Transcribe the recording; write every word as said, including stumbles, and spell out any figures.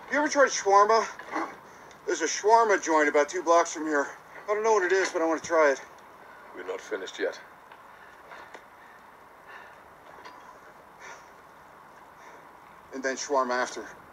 You ever tried shawarma? There's a shawarma joint about two blocks from here. I don't know what it is, but I want to try it. We're not finished yet. And then shawarma after.